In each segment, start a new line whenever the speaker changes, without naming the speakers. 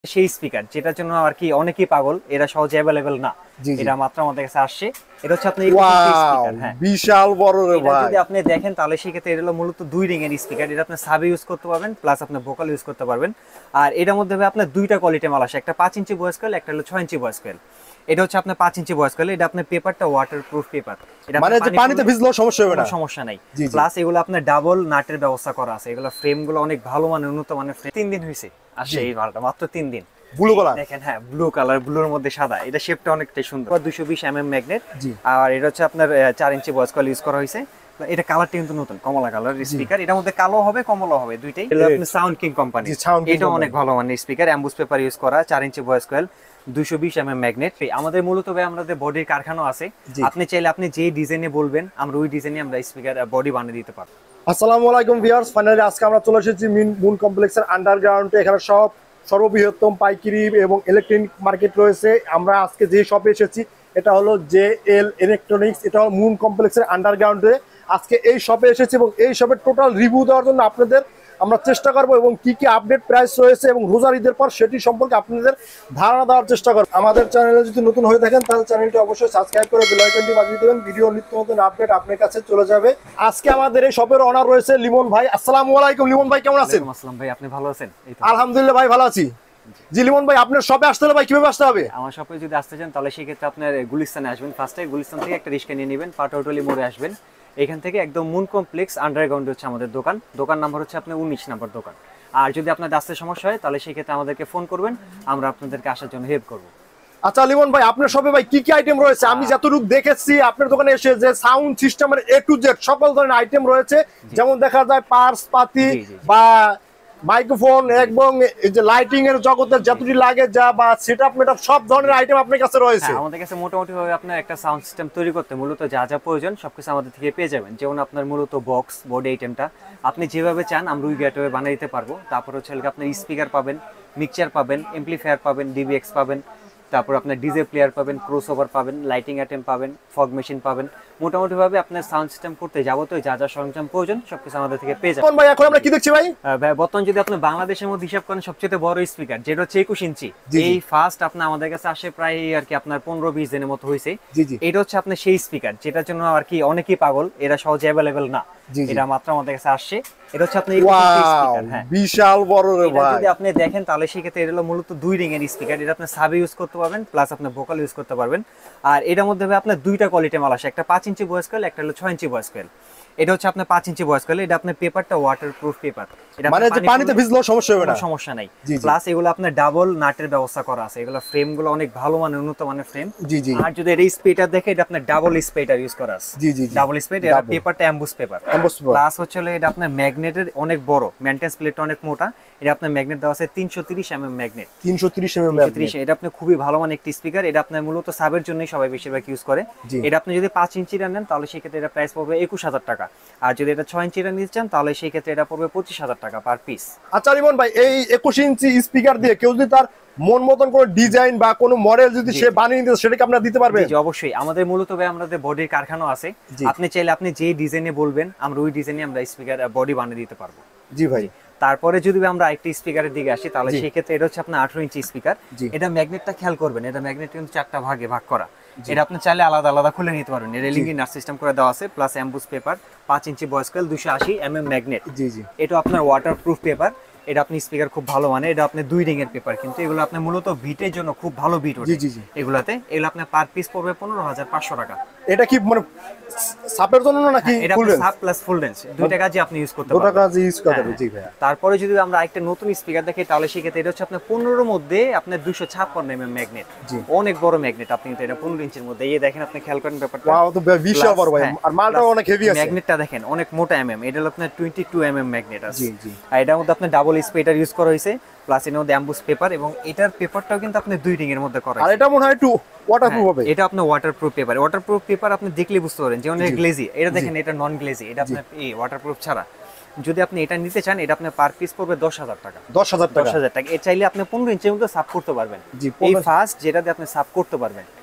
সেই স্পিকার যেটার জন্য আর কি অনেকেই পাগল, এরা সহজে अवेलेबल না। এটা মাত্র আমাদের কাছে আসছে। এটা হচ্ছে আপনার স্পিকার, হ্যাঁ
বিশাল বড় রে ভাই।
যদি আপনি দেখেন তাহলে সেই ক্ষেত্রে এটা হলো মূলত 2 রিং এর স্পিকার। এটা আপনি সাব ইউজ করতে পারবেন প্লাস আপনি ভোকাল ইউজ করতে পারবেন। আর এটার মধ্যে আপনার দুইটা কোয়ালিটি মাল আসে, একটা 5 ইঞ্চি ভয়েস কয়েল, একটা হলো 6 ইঞ্চি ভয়েস কয়েল। এটা হচ্ছে আপনার 5 ইঞ্চি ভয়েস কয়েল। এটা আপনার পেপারটা ওয়াটারপ্রুফ পেপার, এটা
মানে যে পানিতে ভিজলেও সমস্যা হবে না,
সমস্যা নাই। প্লাস এগুলো আপনার ডাবল নাটের ব্যবস্থা করা আছে। এগুলো ফ্রেমগুলো অনেক ভালো মানের, উন্নত মানের ফ্রেম। 3 দিন হইছে আসে এই মালটা, মাত্র 3 দিন।
ব্লু কালার
দেখেন, হ্যাঁ ব্লু কালার, ব্লুর মধ্যে সাদা। এটা শেপটা অনেকটাই সুন্দর। 220 ম্যাগনেট। আর এটা হচ্ছে আপনার 4 ইঞ্চি ভয়েস কয়েল ইউজ করা হয়েছে। এটা কালারটা কিন্তু নতুন কমলা কালার স্পিকার। এটার মধ্যে কালো হবে, কমলা হবে, দুইটাই। এটা আপনি সাউন্ড কিং কোম্পানি, এটা অনেক ভালো মানের স্পিকার। অ্যাম্বুস পেপার ইউজ করা, 4 ইঞ্চি ভয়েস কয়েল, 220 ম্যাগনেট। আমাদের মূলত আমাদের বডির কারখানা আছে। আপনি চাইলে আপনি যে ডিজাইনে বলবেন, আমরা ওই ডিজাইনে আমরা স্পিকার বডি বানিয়ে দিতে পারবো।
আসসালামু আলাইকুম ভিউয়ার্স, ফাইনালি আজকে আমরা চলে এসেছি মুন কমপ্লেক্সের আন্ডারগ্রাউন্ডে। এখানে সর্ববৃহত্তম পাইকারি এবং ইলেকট্রনিক মার্কেট রয়েছে। আমরা আজকে যে শপে এসেছি এটা হলো JL ইলেকট্রনিক্স। এটা হলো মুন কমপ্লেক্সের আন্ডারগ্রাউন্ডে। আজকে এই শপে এসেছি এবং এই শপের টোটাল রিভিউ দেওয়ার জন্য আপনাদের আমরা চেষ্টা করবো এবং কি কি আপডেট প্রাইস রয়েছে এবং রোজার ঈদের পর সেটি সম্পর্কে আপনাদের ধারণা দেওয়ার চেষ্টা করবো। আমাদের চ্যানেলে যদি নতুন হয়ে থাকেন তাহলে চ্যানেলটি অবশ্যই সাবস্ক্রাইব করে বেল আইকনটি বাজিয়ে দেবেন। ভিডিও নিত্য নতুন আপডেট আপনার কাছে চলে যাবে। আজকে আমাদের এই শপের অনার রয়েছে লিমন ভাই। আসসালামু আলাইকুম লিমন ভাই, কেমন আছেন?
আসসালাম ভাই, আপনি ভালো আছেন?
আলহামদুলিল্লাহ ভাই, ভালো আছি। জি লিমন ভাই, আপনার শপে আসতে হলে ভাই কিভাবে আসতে হবে?
আমার শপে যদি আসতে চান তাহলে সেই ক্ষেত্রে আপনার গুলিস্তানে আসবেন। ফার্স্টে গুলিস্তান থেকে একটা রিক্সা নিয়ে নেবেন, পাটোয়াটলি মোড়ে আসবেন। এখান থেকে একদম মুন কমপ্লেক্স আন্ডারগ্রাউন্ডে হচ্ছে আমাদের দোকান নাম্বার হচ্ছে আপনার 19 নাম্বার দোকান। আর যদি আপনার আসতে সমস্যা হয় তাহলে সেই ক্ষেত্রে আমাদেরকে ফোন করবেন, আমরা আপনাদেরকে আসার জন্য হেল্প করব।
আচ্ছা লিমন ভাই, আপনার শপে ভাই কি কি আইটেম রয়েছে? আমি যতটুকু দেখেছি আপনার দোকানে এসে যে সাউন্ড সিস্টেমের A to Z সকল ধরনের আইটেম রয়েছে, যেমন দেখা যায় পার্স পাতি বা মাইক্রোফোন এবং এই যে লাইটিং এর জগতের যতটি লাগে যা বা সেটআপ মেটআপ সব ধরনের আইটেম আপনার কাছে রয়েছে।
আমাদের কাছে মোটামুটি ভাবে আপনার একটা সাউন্ড সিস্টেম তৈরি করতে মূলত যা যা প্রয়োজন সবকিছু আমাদের থেকে পেয়ে যাবেন। যেমন আপনার মূলত বক্স বডি আইটেমটা আপনি যেভাবে চান আমরা ওই গেটওয়ে বানিয়ে দিতে পারবো। তারপর হচ্ছে আপনার স্পিকার পাবেন, মিক্সচার পাবেন, এমপ্লিফায়ার পাবেন, ডিবিএক্স পাবেন, তারপর আপনার ডিজে প্লেয়ার পাবেন, ক্রসওভার পাবেন, লাইটিং আইটেম পাবেন, ফগ মেশিন পাবেন। মোটামুটি ভাবে আপনার সাউন্ড সিস্টেম করতে যাবতীয় যা যা সরঞ্জাম প্রয়োজন সবকিছু আমাদের থেকে পেয়ে যাবেন।
ভাই এখন আমরা কি দেখছি ভাই?
বর্তমান যদি আপনি বাংলাদেশের মধ্যে হিসাব করেন সবচেয়ে বড় স্পিকার যেটা হচ্ছে 21 ইঞ্চি, এই ফার্স্ট আপনার আমাদের কাছে আসে প্রায় আর কি আপনার 15-20 দিনের মতো হয়েছে। এটা হচ্ছে আপনার সেই স্পিকার যেটার জন্য আর কি অনেকেই পাগল, এরা সহজে अवेलेबल না। এটা মাত্র আমাদের কাছে আসছে। এটা হচ্ছে আপনার স্পিকার, হ্যাঁ
বিশাল বড় রে ভাই।
যদি আপনি দেখেন তাহলে সেই ক্ষেত্রে এটা হলো মূলত 2 রিং এর স্পিকার। এটা আপনি সাব ইউজ করতে পারবেন প্লাস আপনি ভোকাল ইউজ করতে পারবেন। আর এটার মধ্যে আপনার দুইটা কোয়ালিটি মাল আসে, একটা 5 ইঞ্চি ভয়েস কয়েল, একটা হলো 6 ইঞ্চি ভয়েস কয়েল। এটা হচ্ছে আপনার 5 ইঞ্চি ভয়েস কয়েল। এটা আপনার পেপারটা ওয়াটারপ্রুফ পেপার, এটা
মানে যে পানিতে ভিজলেও সমস্যা হবে না,
সমস্যা নাই। প্লাস এগুলো আপনার ডাবল নাটের ব্যবস্থা করা আছে। এগুলো ফ্রেমগুলো অনেক ভালো মানের, উন্নত মানের ফ্রেম। আর যদি এই স্পেটার দেখে এটা আপনার ডাবল স্পেটার ইউজ করা আছে। ডাবল স্পেট। এটা পেপারটা অ্যাম্বুস পেপার। প্লাস হচ্ছে এটা আপনার ম্যাগনেটের অনেক বড়, মেইনটেন্স প্লেটটা অনেক মোটা। এটা আপনার ম্যাগনেট দেওয়া আছে 330 ম্যাগনেট।
330 ম্যাগনেট।
এটা আপনি খুবই ভালো মানের একটি স্পিকার। এটা আপনার মূলত সাবের জন্যই সবাই বেশিরভাগ ইউজ করে। এটা আপনি যদি 5 ইঞ্চিটা নেন তাহলে সেই ক্ষেত্রে এটা প্রাইস পড়বে 21000 টাকা। আর যদি এটা 6 ইঞ্চিটা নিতে চান তাহলে সেই ক্ষেত্রে এটা পড়বে 25000 টাকা পার পিস।
আচ্ছা রিমন ভাই, এই 21 ইঞ্চি স্পিকার দিয়ে কেউ যদি তার মন মতন কোনো ডিজাইন বা কোনো মডেল যদি সে বানিয়ে নিতে সেটা কি আপনারা দিতে পারবেন?
জি অবশ্যই। আমাদের মূলত আমাদের বডির কারখানা আছে। আপনি চাইলে আপনি যে ডিজাইনে বলবেন আমরা ওই ডিজাইনে আমরা স্পিকার বডি বানিয়ে দিতে পারবো।
জি ভাই।
তারপরে যদি আমরা আরেকটা স্পিকারের দিকে আসি তাহলে সেই ক্ষেত্রে এটা হচ্ছে আপনার 18 ইঞ্চি স্পিকার। এটা ম্যাগনেটটা খেয়াল করবেন, এটা ম্যাগনেট কিন্তু 4টা ভাগে ভাগ করা। এটা আপনি চাইলে আলাদা আলাদা খুলে নিতে পারবেন। এটা লিঙ্কিং নাট সিস্টেম করে দেওয়া আছে, plus emboss paper, 5 inch voice coil, 280 magnet. এটা আপনার ওয়াটারপ্রুফ পেপার। এটা আপনি স্পিকার খুব ভালো মানে, এটা আপনি 2 রিং এর পেপার, কিন্তু এগুলো আপনি মূলত বিটের জন্য খুব ভালো বিট ওঠে এগুলাতে। এগুলো আপনি পার পিস পড়বে 15500 টাকা।
এটা কি মানে সাপের জন্য নাকি
full range? Sub plus full range দুইটা কাজে আপনি ইউজ করতে পারবেন।
দুটো কাজে ইউজ করতে পারবেন। জি ভাই।
তারপরে যদি আমরা একটা নতুন স্পিকার দেখি তাহলে সেই ক্ষেত্রে এটা হচ্ছে আপনার 15 মধ্যে আপনার 256 ম্যাগনেট। অনেক বড় ম্যাগনেট। আপনি এটা 15 ইঞ্চির মধ্যে এই দেখেন, আপনি খেয়াল করেন ব্যাপারটা।
ওয়াও, তো বিশাল বড় ভাই। আর মালটা অনেক হেভি আছে।
ম্যাগনেটটা দেখেন অনেক মোটা এটা হলো আপনার 22 ম্যাগনেট আছে। আর এটার মধ্যে আপনার ডাবল স্পেটার ইউজ করা হয়েছে, প্লাস এর মধ্যে অ্যাম্বুস পেপার, এবং এটার পেপারটাও কিন্তু আপনি 2 রিং এর মধ্যে করা।
আর এটা মনে হয় একটু ওয়াটারপ্রুফ হবে।
এটা আপনার ওয়াটারপ্রুফ পেপার। ওয়াটারপ্রুফ পেপার আপনি দেখলে বুঝতে পারেন যেমন গ্লেজি। এটা দেখেন, এটা নন গ্লেজি। এটা আপনার ওয়াটারপ্রুফ ছাড়া। যদি আপনি এটা নিতে চান এটা আপনার পার পিস পড়বে 10000 টাকা।
10000 টাকা।
10000 টাকা। এ চাইলে আপনি 15 ইঞ্চির মধ্যে সাব করতে পারবেন। এই ফার্স্ট যেটা দিয়ে আপনি সাব করতে পারবেন।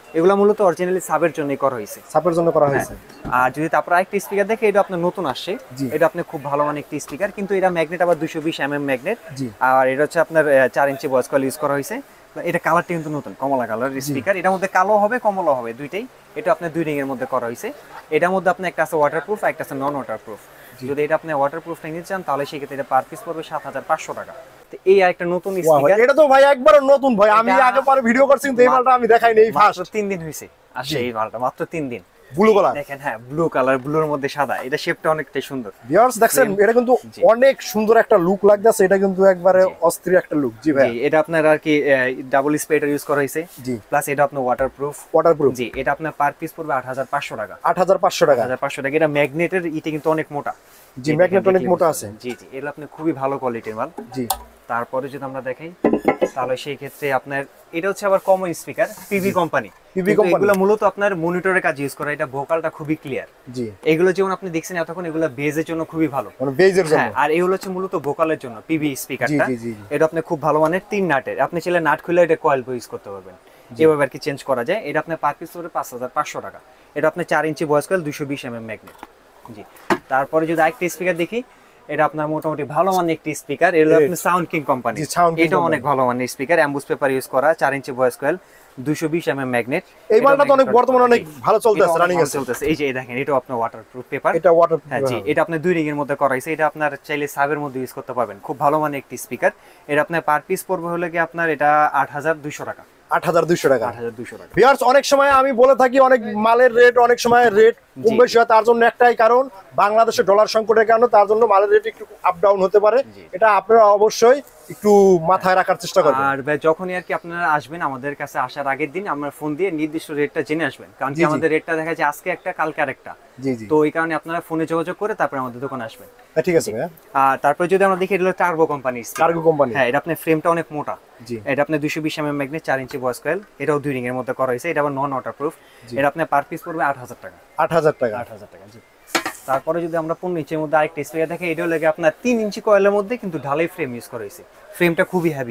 এগুলো মূলত অরিজিনালি সাবের জন্য করা হয়েছে,
সাপের জন্য করা হয়েছে।
আর যদি তারপর আরেকটা স্পিকার দেখে, এটা আপনার নতুন আসছে, এটা আপনি খুব ভালো মানের একটি স্পিকার, কিন্তু এটা ম্যাগনেট আবার 220 ম্যাগনেট, আর এটা হচ্ছে আপনার 4 ইঞ্চি ভয়েস কয়েল ইউজ করা হয়েছে। এটা কালারটা কিন্তু নতুন কমলা কালার স্পিকার, এটার মধ্যে কালো হবে কমলা হবে দুইটাই, এটা আপনার দুই রিং এর মধ্যে করা হয়েছে। এটার মধ্যে আপনার একটা আছে ওয়াটারপ্রুফ আর একটা আছে নন ওয়াটারপ্রুফ। যদি এটা আপনি ওয়াটারপ্রুফটা নিতে চান তাহলে সেক্ষেত্রে এটা পার পিস পড়বে 7500 টাকা। তো এই আরেকটা নতুন স্পিকার,
এটা তো ভাই একবার নতুন ভাই, আমি আগে পরে ভিডিও করছি কিন্তু এই মালটা আমি দেখাইনি, এই ফার্স্ট
3 দিন হইছে আসে এই মালটা, মাত্র 3 দিন।
ব্লু কালার
দেখেন, হ্যাঁ ব্লু কালার, ব্লুর মধ্যে সাদা, এটা শেপটা অনেকটাই সুন্দর।
ভিউয়ার্স দেখছেন, এটা কিন্তু অনেক সুন্দর একটা লুক লাগতেছে, এটা কিন্তু একবারে অস্থির একটা লুক। জি ভাই,
এটা আপনার আর কি ডাবল স্পেটার ইউজ করা হয়েছে,
জি,
প্লাস এটা আপনার ওয়াটারপ্রুফ।
জি,
এটা আপনার পার পিস পড়বে 8500 টাকা।
8500 টাকা,
8500 টাকা। এটা ম্যাগনেটের, এটা কিন্তু অনেক মোটা।
জি, ম্যাগনেট অনেক মোটা আছে।
জি জি, এটা আপনি খুবই ভালো কোয়ালিটির মাল।
জি,
তারপরে যদি আমরা দেখাই তাহলে সেই ক্ষেত্রে আপনার এটা হচ্ছে আবার কমন স্পিকার, পিভি কোম্পানি। এগুলো মূলত আপনার মনিটরের কাজ ইউজ করা, এটা ভোকালটা খুবই ক্লিয়ার।
জি,
এগুলো যেমন আপনি দেখছেন এতক্ষণ, এগুলো বেজের জন্য খুবই ভালো,
মানে বেজের জন্য।
হ্যাঁ, আর এগুলো হচ্ছে মূলত ভোকালের জন্য পিভি স্পিকারটা। এটা আপনি খুব ভালো মানের 3 নাটের, আপনি চাইলে নাট খুলে এটা কয়েল ইউজ করতে পারবেন, এভাবে আর কি চেঞ্জ করা যায়। এটা আপনার পার পিস পড়বে 5500 টাকা। এটা আপনার 4 ইঞ্চি ভয়েস কয়েল, 220 ম্যাগনেট। জি, তারপরে যদি আরেকটা স্পিকার দেখি, এটা আপনার মোটামুটি ভালো মানের একটি স্পিকার, এটা আপনার সাউন্ড কিং কোম্পানি। এটা অনেক ভালো মানের স্পিকার, অ্যাম্বুস পেপার ইউজ করা, 4 ইঞ্চি ভয়েস কয়েল, 220 ম্যাগনেট।
এই মালটা তো অনেক বর্তমানে অনেক ভালো চলতেছে, রানিং আছে
চলতেছে। এই যে দেখেন, এটা আপনার ওয়াটারপ্রুফ পেপার,
এটা ওয়াটারপ্রুফ।
হ্যাঁ জি, এটা আপনি 2 রিং এর মধ্যে করা হয়েছে, এটা আপনার চাইলে সাবের মধ্যে ইউজ করতে পারবেন, খুব ভালো মানের একটি স্পিকার। এটা আপনার পার পিস পড়বে হলে কি আপনার এটা 8200 টাকা।
8200 টাকা।
8200 টাকা।
ভিউয়ার্স, অনেক সময় আমি বলে থাকি অনেক মালের রেট অনেক সময় রেট কম বেশি হয়, তার জন্য একটাই কারণ বাংলাদেশে ডলার সংকটের কারণে, তার জন্য মালের রেট একটু আপ ডাউন হতে পারে, এটা আপনারা অবশ্যই একটু মাথায় রাখার চেষ্টা করবেন।
আর যখনই আর কি আপনারা আসবেন আমাদের কাছে, আসার আগের দিন আমরা ফোন দিয়ে নির্দিষ্ট রেটটা জেনে আসবেন, কারণ কি আমাদের রেটটা দেখা যায় আজকে একটা কালকে আরেকটা।
জি জি,
তো এই কারণে আপনারা ফোনে যোগাযোগ করে তারপর আমাদের দোকানে আসবেন।
ঠিক আছে ভাইয়া।
আর তারপর যদি আমরা দেখি, এটা হলো টার্বো কোম্পানি।
কার্গো কোম্পানি,
হ্যাঁ, এটা আপনার ফ্রেমটা অনেক মোটা।
জি,
এটা আপনার 220 ম্যাগনেট, 4 ইঞ্চি ভয়েস কয়েল, এটাও 2 রিং এর মধ্যে করা হয়েছে, এটা আবার নন ওয়াটারপ্রুফ। এটা আপনার পার পিস পড়বে 8000 টাকা।
8000 টাকা।
8000 টাকা। জি, তারপরে যদি আমরা 15 ইঞ্চির মধ্যে আরেকটা স্পিকার দেখি, এটা লাগে আপনার 3 ইঞ্চি কয়েলের মধ্যে কিন্তু ঢালাই ফ্রেম ইউজ করা হয়েছে, ফ্রেমটা খুবই হেভি,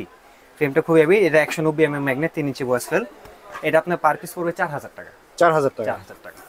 এটা 190 ম্যাগনেট, 3 ইঞ্চি ভয়েস কয়েল। এটা আপনার পার পিস পড়বে 4000 টাকা।
4000 টাকা।
4000 টাকা।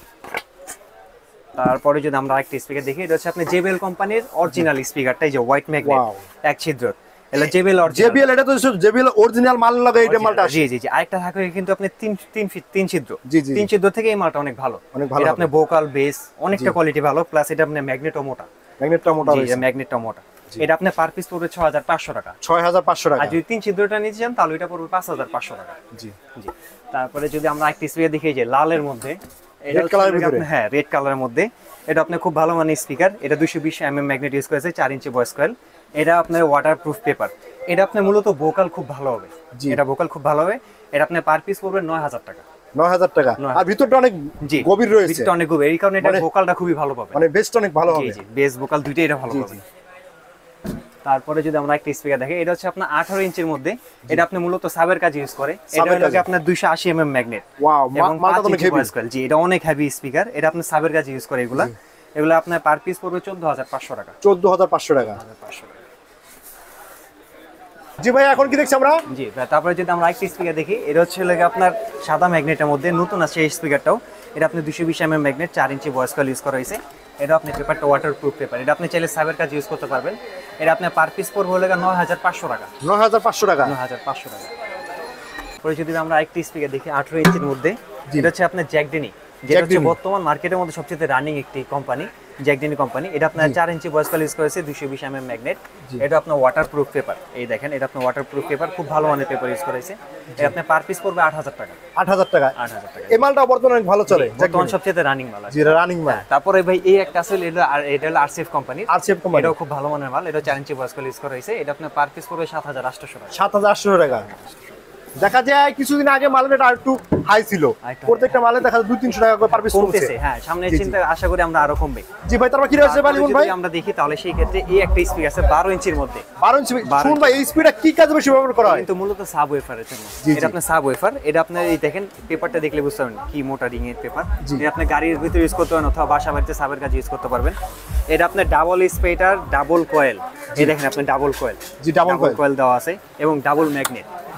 তারপরে যদি আমরা আরেকটা স্পিকার দেখি, এটা হচ্ছে আপনার জেবিএল কোম্পানির অরিজিনাল স্পিকারটা, এই যে হোয়াইট ম্যাগনেট, এক ছিদ্র। এটা জেবিএল অরিজিনাল,
জেবিএল, এটা তো জেবিএল অরিজিনাল মাল লাগে, এই মালটা।
জি জি জি, আরেকটা থাকে কিন্তু আপনি 3 ছিদ্র।
জি জি,
3 ছিদ্র থেকে এই মালটা অনেক ভালো,
অনেক ভালো।
এটা আপনার ভোকাল বেস অনেকটা কোয়ালিটি ভালো, প্লাস এটা আপনার ম্যাগনেটও মোটা।
ম্যাগনেটটা মোটা
রয়েছে, ম্যাগনেটটা মোটা। এটা আপনার পার পিস পড়বে 6500 টাকা।
6500 টাকা।
আর যদি 3 ছিদ্রটা নিতে চান তাহলে এটা পড়বে 5500 টাকা।
জি
জি। তারপরে যদি আমরা আরেকটা স্পিকার দেখি, যে লালের মধ্যে,
রেড কালারের ভিতরে,
হ্যাঁ রেড কালারের মধ্যে, এটা আপনার খুব ভালো মানের স্পিকার, এটা 220 ম্যাগনেট ইউজ করেছে, 4 ইঞ্চি ভয়েস কয়েল। এটা আপনার ওয়াটারপ্রুফ পেপার, এটা আপনার মূলত ভোকাল খুব ভালো হবে, এটা ভোকাল খুব ভালো হবে। এটা আপনার পার পিস পড়বে 9000 টাকা।
9000 টাকা। আর ভিতরটা অনেক গভীর রয়েছে,
ভিতরটা অনেক গভীর, এই কারণে এটা ভোকালটা খুবই ভালো পাবে,
মানে বেসটা অনেক ভালো হবে।
জি, বেস ভোকাল দুইটাই এটা ভালো পাবে। তারপরে যদি আমরা একটা স্পিকার দেখি, এটা হচ্ছে আপনার 18 ইঞ্চির মধ্যে, এটা আপনি মূলত সাবের কাজে ইউজ করে, এটা হলো আপনার 280 ম্যাগনেট।
ওয়াও, মালটা অনেক হেভি।
জি, এটা অনেক হেভি স্পিকার, এটা আপনি সাবের কাজে ইউজ করে। এগুলা আপনার পার পিস পড়বে 14500 টাকা।
14500 টাকা। জি ভাই, এখন কি দেখছি আমরা?
জি, তারপরে যদি আমরা একটা স্পিকার দেখি, এটা হচ্ছে লাগে আপনার সাদা ম্যাগনেটের মধ্যে, নতুন আছে এই স্পিকারটাও। এটা আপনি 220 magnet, 4 inch voice coil use করা হয়েছে। এটা আপনি পেপারটা ওয়াটারপ্রুফ পেপার, এটা আপনি চাইলে সাবের কাজে ইউজ করতে পারবেন। এটা আপনার পার পিস পড়বে হলে 9500 টাকা।
9500 টাকা।
9500 টাকা। পরে যদি আমরা আরেকটা স্পিকার দেখি 18 ইঞ্চির মধ্যে, এটা হচ্ছে আপনার জ্যাকডেনি, যেটা হচ্ছে বর্তমান মার্কেটের মধ্যে সবচেয়ে রানিং একটি কোম্পানি, জ্যাকডেনি কোম্পানি। এটা আপনার 4 ইঞ্চি ভয়েস কয়েল ইউজ করেছে, 220 ম্যাগনেট। এটা আপনার ওয়াটারপ্রুফ পেপার, এই দেখেন, এটা আপনার ওয়াটারপ্রুফ পেপার, খুব ভালো মানের পেপার ইউজ করেছে। এটা আপনার পার পিস পড়বে 8000 টাকা।
8000 টাকা।
8000 টাকা।
এই মালটা বর্তমানে অনেক ভালো চলে,
বর্তমান সবচেয়ে রানিং মাল আছে।
জি, রানিং মাল।
তারপরে ভাই এই একটা আছে, এটা হলো আরসিএফ কোম্পানি।
আরসিএফ কোম্পানি,
এটাও খুব ভালো মানের মাল, এটা 4 ইঞ্চি ভয়েস কয়েল ইউজ করা হয়েছে। এটা আপনার পার পিস পড়বে 7800 টাকা।
7800 টাকা। দেখা যায় কিছুদিন আগে মালের রেট আর একটু হাই ছিল, প্রত্যেকটা মালে দেখা যায় 200-300 টাকা করে পার পিস কমতেছে।
হ্যাঁ, সামনে চিন্তা আশা করি আমরা আরো কমবে।
জি ভাই, তারপর কি রয়েছে বালিমন ভাই?
আমরা দেখি তাহলে সেই ক্ষেত্রে এই একটা স্পিকার আছে 12 ইঞ্চির মধ্যে।
12 ইঞ্চি। শুন ভাই, এই স্পিডটা কি কাজে বেশি ব্যবহার করা হয়?
কিন্তু মূলত সাব ওয়েফারের জন্য। এটা আপনার সাব ওয়েফার, এটা আপনার এই দেখেন পেপারটা দেখলে বুঝতে পারবেন কি মোটা রিং এর পেপার। এটা আপনি গাড়ির ভিতরে ইউজ করতে পারেন অথবা বাসা বাড়িতে সাবের কাজে ইউজ করতে পারবেন। এটা আপনার ডাবল স্পেটার, ডাবল কয়েল, এই দেখেন আপনি ডাবল কয়েল।
জি, ডাবল কয়েল
দেওয়া আছে এবং ডাবল ম্যাগনেট।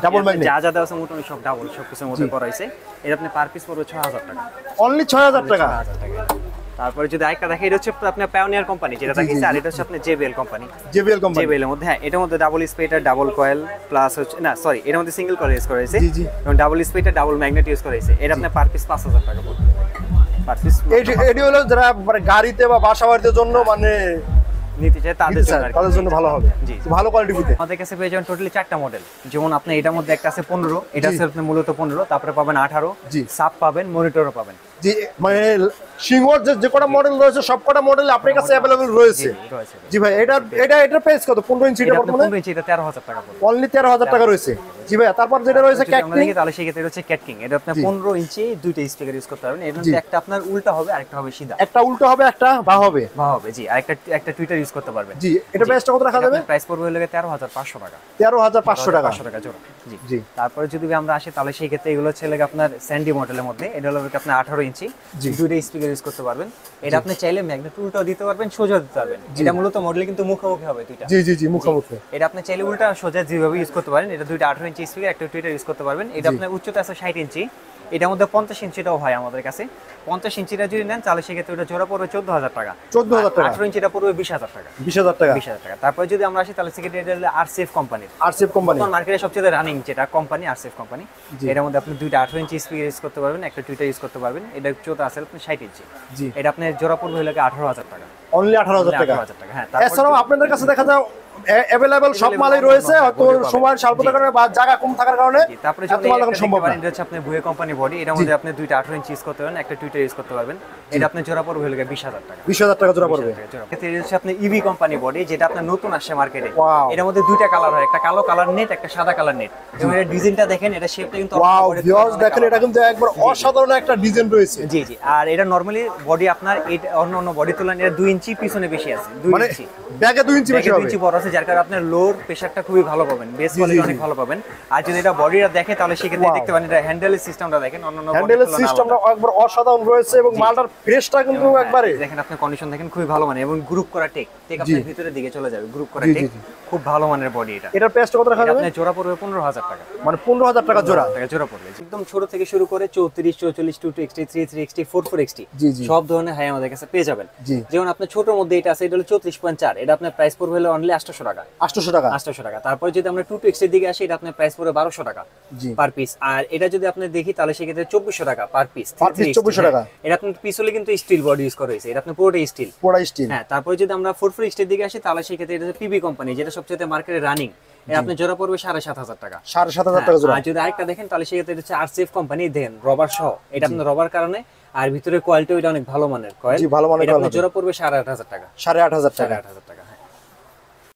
ডাবল ম্যাগনেট
যা যা দেওয়া আছে মোটামুটি সব ডাবল সব কিছুর মধ্যে করা হয়েছে। এটা আপনি পার পিস পড়বে 6000 টাকা,
অনলি 6000 টাকা।
6000 টাকা। তারপরে যদি আরেকটা দেখে, এটা হচ্ছে আপনার পায়োনিয়ার কোম্পানি যেটা দেখিয়েছে, আর এটা হচ্ছে আপনার JBL company.
JBL company,
JBL এর মধ্যে, হ্যাঁ এটার মধ্যে double spider, double coil plus হচ্ছে না সরি এর মধ্যে সিঙ্গেল কয়েল ইউজ করা হয়েছে এবং double spider, double magnet use করা হয়েছে। এটা আপনার পার পিস 5000 টাকা পড়বে পার পিস।
এটি হলো যারা মানে গাড়িতে বা বাসা বাড়িতে জন্য মানে
নিতে চায় তাদের
জন্য ভালো হবে।
জি,
ভালো কোয়ালিটি দিতে
আমাদের কাছে পেয়ে যাবেন টোটালি 4টা মডেল। যেমন আপনি এটার মধ্যে একটা আছে 15, এটা আছে আপনি মূলত 15, তারপরে পাবেন 18, সাব পাবেন, মনিটরও পাবেন।
জি, মানে সিঙ্গর যে কটা মডেল রয়েছে সব কটা মডেল আপনার কাছে अवेलेबल রয়েছে। জি ভাই, এটা প্রাইস কত? 15 ইঞ্চি এটা বর্তমানে
15 ইঞ্চি এটা 13000 টাকা পড়বে,
অনলি 13000 টাকা রয়েছে। জি ভাই, তারপর যেটা রয়েছে
ক্যাট কিং, তাহলে সেই ক্ষেত্রে হচ্ছে ক্যাট কিং। এটা আপনি 15 ইঞ্চি দুইটা স্পিকার ইউজ করতে পারবেন। এর মধ্যে একটা আপনার উল্টা হবে আর একটা হবে সিধা।
একটা উল্টা হবে, একটা বা হবে
জি, আর একটা টুইটার ইউজ করতে পারবেন।
জি, এটা প্রাইসটা কত রাখা যাবে?
প্রাইস পড়বে হলো 13500 টাকা।
13500 টাকা,
500 টাকা জোড়া। জি জি। তারপরে যদি আমরা আসি তাহলে সেই ক্ষেত্রে এগুলো হচ্ছে লাগে আপনার স্যান্ডি মডেলের মধ্যে। এটা হলো আপনার 18 ইঞ্চি দুইটা স্পিকার ইউজ করতে পারবেন। এটা আপনি চাইলে ম্যাগনেট উল্টাও দিতে পারবেন, সোজা দিতে পারবেন। এটা মূলত মডেল কিন্তু মুখোমুখি হবে দুইটা।
জি জি জি, মুখোমুখি।
এটা আপনি চাইলে উল্টা সোজা যেভাবে ইউজ করতে পারেন। এটা দুইটা 18 ইঞ্চি স্পিকার, একটা টুইটার ইউজ করতে পারবেন। এটা আপনার উচ্চতা আছে 60 ইঞ্চি। এটার মধ্যে 50 ইঞ্চিটাও হয় আমাদের কাছে। 50 ইঞ্চিটা যদি নেন তাহলে সেক্ষেত্রে ওটা জোড়া পড়বে 14000 টাকা।
14000 টাকা।
18 ইঞ্চিটা পড়বে 20000 টাকা।
20000 টাকা।
20000 টাকা। তারপরে যদি আমরা আসি তাহলে সেক্ষেত্রে এটা হলো আরসিএফ কোম্পানির।
আরসিএফ কোম্পানি
মার্কেটে সবচেয়ে রানিং যেটা কোম্পানি, আরসিএফ কোম্পানি। এর মধ্যে আপনি দুইটা 18 ইঞ্চি স্পিকার ইউজ করতে পারবেন, একটা টুইটার ইউজ করতে পারবেন। এটা উচ্চতা আছে আপনি 60 ইঞ্চি।
জি,
এটা আপনার জোড়া পড়বে হলো 18000 টাকা,
অনলি 18000 টাকা।
18000 টাকা। হ্যাঁ,
এছাড়াও আপনাদের কাছে দেখা যায় अवेलेबल সব মালই রয়েছে, হয়তো সময় স্বল্পতার কারণে বা জায়গা কম থাকার কারণে।
তারপরে যদি এটা সম্ভব না, এটা হচ্ছে আপনি বুয়ে কোম্পানি বডি। এর মধ্যে আপনি দুইটা 18 ইঞ্চি ইউজ করতে পারবেন, একটা টুইটার ইউজ করতে পারবেন। এটা আপনার জোড়া পড়বে হলো 20000 টাকা।
20000 টাকা জোড়া পড়বে।
এটা হচ্ছে আপনি ইভি কোম্পানি বডি, যেটা আপনার নতুন আসছে মার্কেটে। এর মধ্যে দুইটা কালার হয়, একটা কালো কালার নেট, একটা সাদা কালার নেট। এবং এর ডিজাইনটা দেখেন, এটা শেপটা কিন্তু
ওয়াও ভিউয়ার্স দেখেন, এটা কিন্তু একবার অসাধারণ একটা ডিজাইন রয়েছে।
জি জি। আর এটা নরমালি বডি আপনার অন্য বডি তুলনায় 2 ইঞ্চি পিছনে বেশি আছে। 2 ইঞ্চি
ব্যাগে 2 ইঞ্চি বেশি হবে,
2 ইঞ্চি বড় আছে, যার কারণে আপনার লোর প্রেসারটা খুবই ভালো পাবেন, বেস কোয়ালিটি অনেক ভালো পাবেন। আর যদি এটা বডিটা দেখে তাহলে সেক্ষেত্রে দেখতে পারেন এটা হ্যান্ডেলের সিস্টেমটা দেখেন, অন্যান্য
হ্যান্ডেলের সিস্টেমটা একবার অসাধারণ রয়েছে এবং মালটার ফ্রেশটা কিন্তু একবারে
দেখেন, আপনি কন্ডিশন দেখেন খুবই ভালো মানে, এবং গ্রুপ করা টেক আপনার ভিতরের দিকে চলে যাবে, গ্রুপ করা টেক খুব ভালো মানের বডি। এটা
এটার প্রাইসটা কত রাখা যাবে?
আপনার জোড়া পড়বে 15000 টাকা,
মানে 15000 টাকা জোড়া।
জোড়া পড়বে একদম ছোট থেকে শুরু করে 34, 44, 2XT, 3XT, 44XT সব ধরনের হাই আমাদের কাছে পেয়ে যাবেন। যেমন আপনার ছোটর মধ্যে এটা আছে, এটা হলো 34.4, এটা আপনার প্রাইস পড়বে হলো অনলি 800 টাকা।
800 টাকা,
800 টাকা। তারপর যদি আমরা 2XT এর দিকে আসি, এটা আপনার প্রাইস পড়বে 1200 টাকা পার পিস। আর এটা যদি আপনি দেখি তাহলে সেক্ষেত্রে 2400 টাকা পার পিস।
2400 টাকা।
এটা আপনার পিস হলে কিন্তু স্টিল বডি ইউজ করা হয়েছে, এটা আপনার পুরোটাই স্টিল,
পুরো স্টিল।
হ্যাঁ। তারপর যদি আমরা 44XT এর দিকে আসি তাহলে সেক্ষেত্রে এটা হচ্ছে পিবি কোম্পানি, যেটা সবচেয়ে মার্কেটে রানিং। আপনি জোড়া পড়বে 7500 টাকা।
7500 টাকা জোড়া।
আর যদি আরেকটা দেখেন তাহলে সেক্ষেত্রে হচ্ছে আরসিএফ কোম্পানি, দেন রবার সহ। এটা আপনার রবার কারণে আর ভিতরে কোয়ালিটি ওইটা অনেক ভালো মানের কয়েল।
জি, ভালো মানের কয়েল।
জোড়া পড়বে 8500 টাকা।
8500 টাকা।